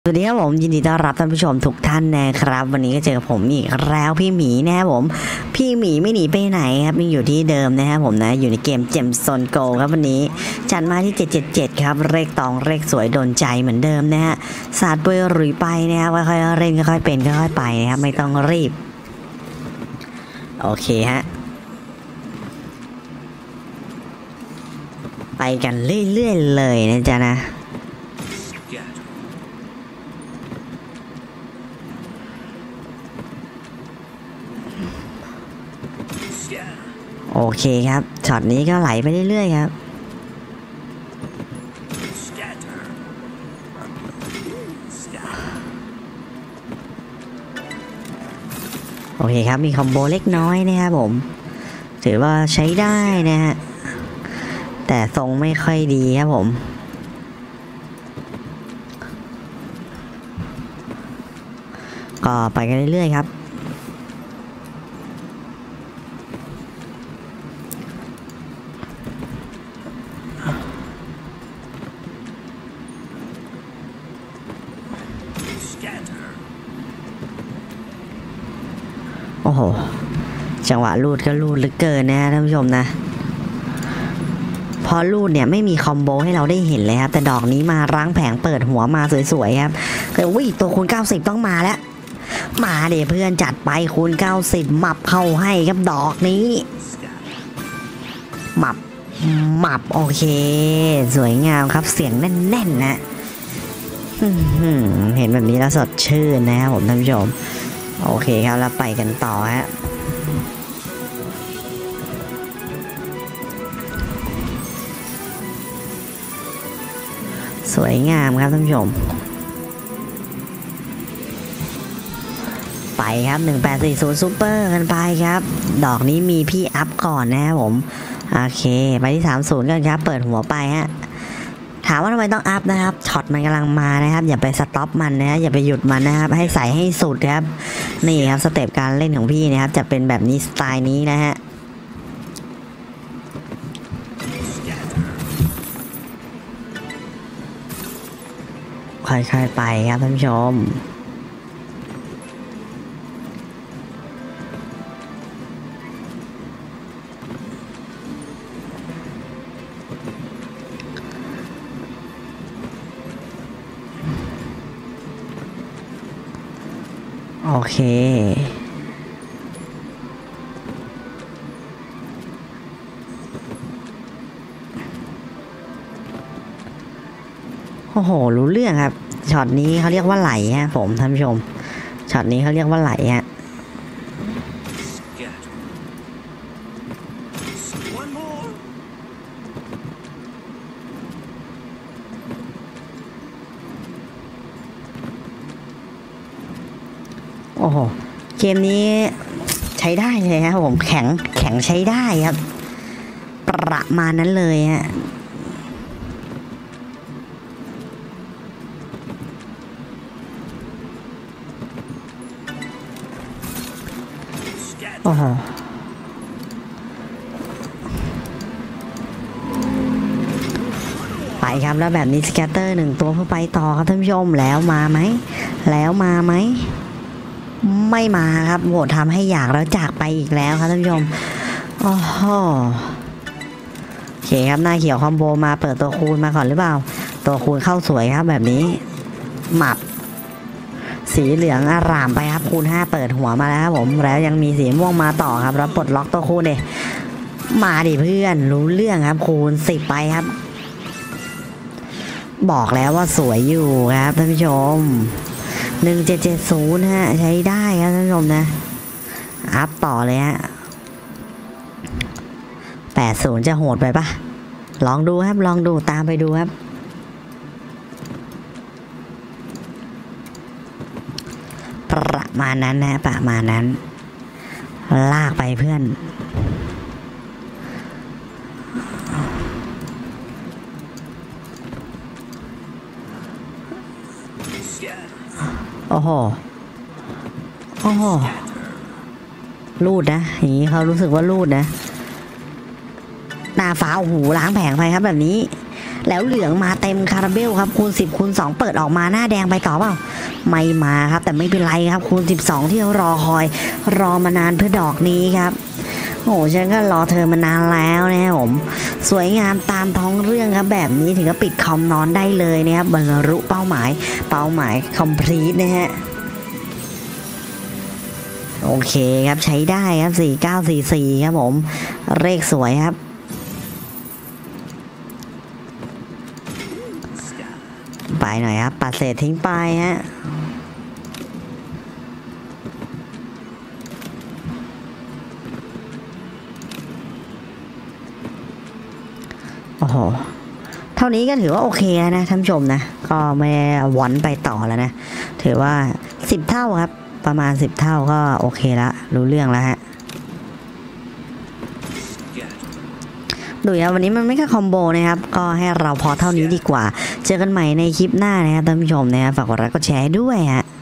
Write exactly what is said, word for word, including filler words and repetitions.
สวัสดีครับผมยินดีต้อนรับท่านผู้ชมทุกท่านนะครับวันนี้ก็เจอกับผมอีกแล้วพี่หมีนะครับผมพี่หมีไม่หนีไปไหนครับยังอยู่ที่เดิมนะครับผมนะอยู่ในเกมเจมโซนโกครับวันนี้จัดมาที่เจ็ดเจ็ดเจ็ดครับเลขตองเลขสวยโดนใจเหมือนเดิมนะฮะศาสตร์เบอร์หรือไปนะครับค่อยๆเล่นค่อยๆเป็นค่อยๆไปนะครับไม่ต้องรีบโอเคฮะไปกันเรื่อยๆเลยนะจ๊ะนะโอเคครับช็อตนี้ก็ไหลไปเรื่อยๆครับโอเคครับมีคอมโบเล็กน้อยนะครับผมถือว่าใช้ได้นะฮะแต่ทรงไม่ค่อยดีครับผมก็ไปกันเรื่อยๆครับโอ้โหจังหวะลูดก็ลูดเหลือเกินนะท่านผู้ชมนะพอลูดเนี่ยไม่มีคอมโบให้เราได้เห็นเลยครับแต่ดอกนี้มารั้งแผงเปิดหัวมาสวยๆครับแต่วิ่งตัวคูณเก้าสิบต้องมาแล้วมาเดี๋ยวเพื่อนจัดไปคูณเก้าสิบหมับเข้าให้ครับดอกนี้หมับหมับโอเคสวยงามครับเสียงแน่นๆนะเห็นแบบนี้แล้วสดชื่นนะครับผมท่านผู้ชมโอเคครับแล้วไปกันต่อฮะสวยงามครับท่านผู้ชมไปครับหนึ่งแปดสี่ศูนย์ซูเปอร์กันไปครับดอกนี้มีพี่อัพก่อนนะครับผมโอเคไปที่สามสิบกันครับเปิดหัวไปฮะถามว่าทำไมต้องอัพนะครับช็อตมันกำลังมานะครับอย่าไปสต็อปมันนะอย่าไปหยุดมันนะครับให้ใส่ให้สุดครับนี่ครับสเต็ปการเล่นของพี่นะครับจะเป็นแบบนี้สไตล์นี้นะฮะค่อยๆไปครับท่านผู้ชมโอเคโอ้โหรู้เรื่องครับช็อตนี้เขาเรียกว่าไหลฮะผมท่านผู้ชมช็อตนี้เขาเรียกว่าไหลฮะโอ้โหเกมนี้ใช้ได้เลยครับผมแข็งแข็งใช้ได้ครับประมาณนั้นเลยฮะโอ้โหไปครับแล้วแบบนี้สแกตเตอร์หนึ่งตัวเพื่อไปต่อครับท่านผู้ชมแล้วมาไหมแล้วมาไหมไม่มาครับโหทำให้อยากแล้วจากไปอีกแล้วครับท่านผู้ชมโอ้โหโอเคครับหน้าเขียวคอมโบมาเปิดตัวคูณมาก่อนหรือเปล่าตัวคูณเข้าสวยครับแบบนี้หมับสีเหลืองอร่ามไปครับคูณห้าเปิดหัวมาแล้วครับผมแล้วยังมีสีม่วงมาต่อครับแล้วปลดล็อกตัวคูณเลยมาดิเพื่อนรู้เรื่องครับคูณสิบไปครับบอกแล้วว่าสวยอยู่ครับท่านผู้ชมหนึ่งเจ็ดเจ็ดศูนย์ฮะใช้ได้ครับท่านผู้ชมนะอัพต่อเลยฮะแปดศูนย์จะโหดไปปะลองดูครับลองดูตามไปดูครับประมาณนั้นนะประมาณนั้นลากไปเพื่อนโอ้โหโอ้โหรูดนะอย่างนี้เขารู้สึกว่ารูดนะหน้าฟ้าหูล้างแผงไปครับแบบนี้แล้วเหลืองมาเต็มคาราเบลครับคูณสิบคูณสองเปิดออกมาหน้าแดงไปต่อเปล่าไม่มาครับแต่ไม่เป็นไรครับคูณสิบสองที่รอคอยรอมานานเพื่อดอกนี้ครับโอ้ฉันก็รอเธอมานานแล้วนะครับผมสวยงามตามท้องเรื่องครับแบบนี้ถึงกับปิดคอมนอนได้เลยนะครับบรรลุเป้าหมายเป้าหมาย complete นะฮะโอเคครับใช้ได้ครับสี่เก้าสี่สี่ครับผมเลขสวยครับไปหน่อยครับปัดเศษทิ้งไปฮะโอ้โหเท่านี้ก็ถือว่าโอเคนะท่านผู้ชมนะก็ไม่หวนไปต่อแล้วนะถือว่าสิบเท่าครับประมาณสิบเท่าก็โอเคละรู้เรื่องแล้วฮะดูนะวันนี้มันไม่แค่คอมโบนะครับก็ให้เราพอเท่านี้ดีกว่าเจอกันใหม่ในคลิปหน้านะครับท่านผู้ชมนะครับฝากกดไลค์กดแชร์ด้วยฮะ